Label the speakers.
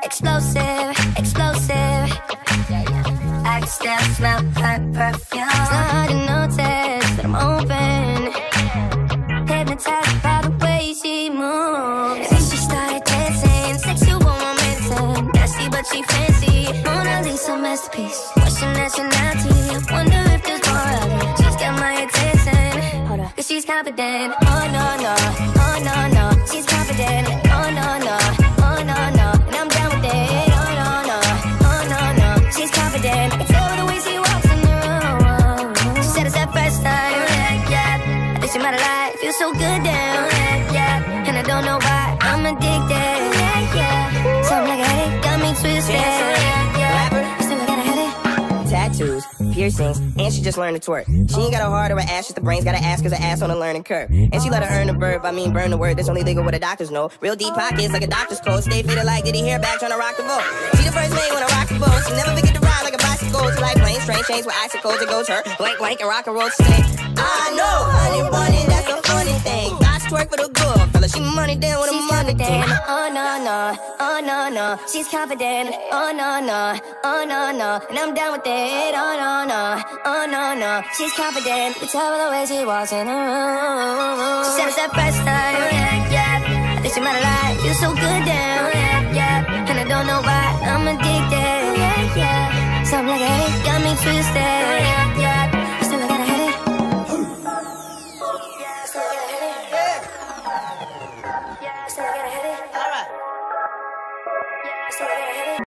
Speaker 1: explosive, explosive. I can still smell her perfume. It's not hard to notice that I'm open, hypnotized by the way she moves. And she started dancing, sexual momentum, nasty but she fancy. Mona Lisa masterpiece. What's your nationality? I wonder if there's more of it. She's got my attention. Hold up, cause she's confident. Oh no no, oh no no. She's confident. Oh no no, oh no no. And I'm down with it. Oh no no, oh no no. She's confident. I can tell by the way she walks in the room. She said it's that first time. Yeah, yeah. I think she might have lied. Feels so good down. Yeah, yeah. And I don't know why I'm addicted. Yeah, yeah. Something like a headache got me twisted. Yeah, yeah. Still I got a headache.
Speaker 2: Tattoos, piercings, and she just learned to twerk. She ain't got a heart or an ass, just the brains. Gotta ask cause her ass on a learning curve. And she let her earn the verb, I mean burn the word. That's only legal what the doctors know. Real deep pockets like a doctor's code. Stay fitted like Diddy hair back trying to rock the boat. She the first maid when I rock the boat. She never forget to ride like a bicycle. She like planes, train chains with icicles. It goes her blank blank and rock and roll stay. I know, honey bunny, that's the funny thing. I twerk for the good fella. She money down with a money thing.
Speaker 1: Oh no no, oh no no. She's confident. Oh no no, oh no no. And I'm down with it. Oh no no, oh no no. She's confident. You tell by the way she walks in the room. She said it's that first time. Yeah, yeah. I think she might have lied. Feels so good down. Yeah, yeah. And I don't know why I'm addicted. Yeah, yeah. Something like a headache got me twisted. Yeah, yeah. Still I got a headache. Still I got a headache. Still I got a headache.
Speaker 2: Alright.
Speaker 1: Still I got a headache.